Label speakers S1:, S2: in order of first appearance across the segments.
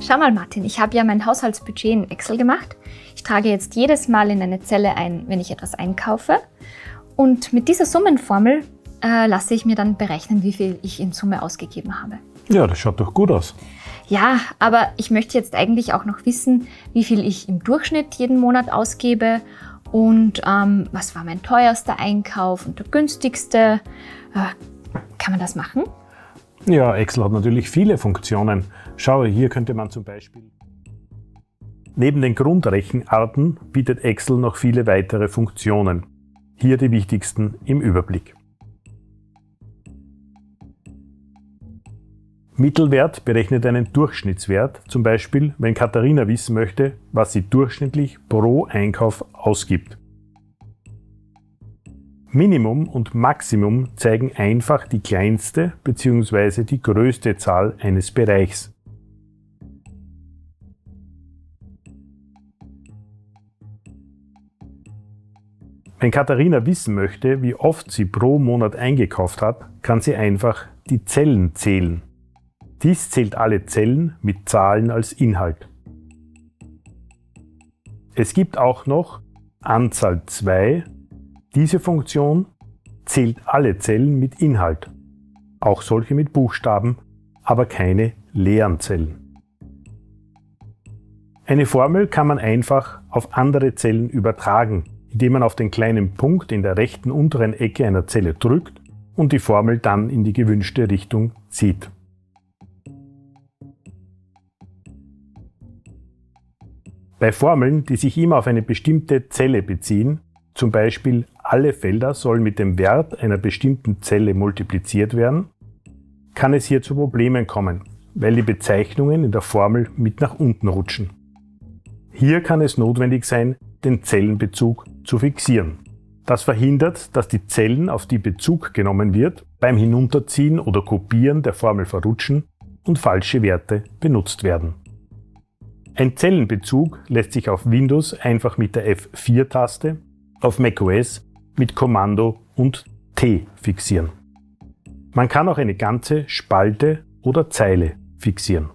S1: Schau mal, Martin, ich habe ja mein Haushaltsbudget in Excel gemacht. Ich trage jetzt jedes Mal in eine Zelle ein, wenn ich etwas einkaufe. Und mit dieser Summenformel lasse ich mir dann berechnen, wie viel ich in Summe ausgegeben habe.
S2: Ja, das schaut doch gut aus.
S1: Ja, aber ich möchte jetzt eigentlich auch noch wissen, wie viel ich im Durchschnitt jeden Monat ausgebe und was war mein teuerster Einkauf und der günstigste. Kann man das machen?
S2: Ja, Excel hat natürlich viele Funktionen. Schau, hier könnte man zum Beispiel... Neben den Grundrechenarten bietet Excel noch viele weitere Funktionen. Hier die wichtigsten im Überblick. Mittelwert berechnet einen Durchschnittswert, zum Beispiel, wenn Katharina wissen möchte, was sie durchschnittlich pro Einkauf ausgibt. Minimum und Maximum zeigen einfach die kleinste bzw. die größte Zahl eines Bereichs. Wenn Katharina wissen möchte, wie oft sie pro Monat eingekauft hat, kann sie einfach die Zellen zählen. Dies zählt alle Zellen mit Zahlen als Inhalt. Es gibt auch noch Anzahl 2. Diese Funktion zählt alle Zellen mit Inhalt, auch solche mit Buchstaben, aber keine leeren Zellen. Eine Formel kann man einfach auf andere Zellen übertragen, indem man auf den kleinen Punkt in der rechten unteren Ecke einer Zelle drückt und die Formel dann in die gewünschte Richtung zieht. Bei Formeln, die sich immer auf eine bestimmte Zelle beziehen, zum Beispiel alle Felder sollen mit dem Wert einer bestimmten Zelle multipliziert werden, kann es hier zu Problemen kommen, weil die Bezeichnungen in der Formel mit nach unten rutschen. Hier kann es notwendig sein, den Zellenbezug zu fixieren. Das verhindert, dass die Zellen, auf die Bezug genommen wird, beim Hinunterziehen oder Kopieren der Formel verrutschen und falsche Werte benutzt werden. Ein Zellenbezug lässt sich auf Windows einfach mit der F4-Taste, auf macOS mit Kommando und T fixieren. Man kann auch eine ganze Spalte oder Zeile fixieren.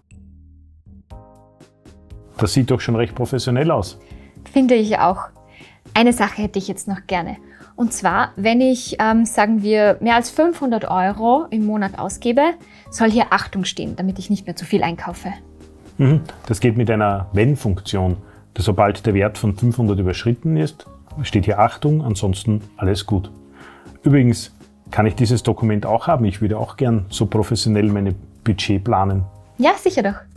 S2: Das sieht doch schon recht professionell aus.
S1: Finde ich auch. Eine Sache hätte ich jetzt noch gerne. Und zwar, wenn ich, sagen wir, mehr als 500 € im Monat ausgebe, soll hier Achtung stehen, damit ich nicht mehr zu viel einkaufe.
S2: Das geht mit einer Wenn-Funktion. Sobald der Wert von 500 überschritten ist, steht hier Achtung, ansonsten alles gut. Übrigens kann ich dieses Dokument auch haben. Ich würde auch gern so professionell meine Budget planen.
S1: Ja, sicher doch.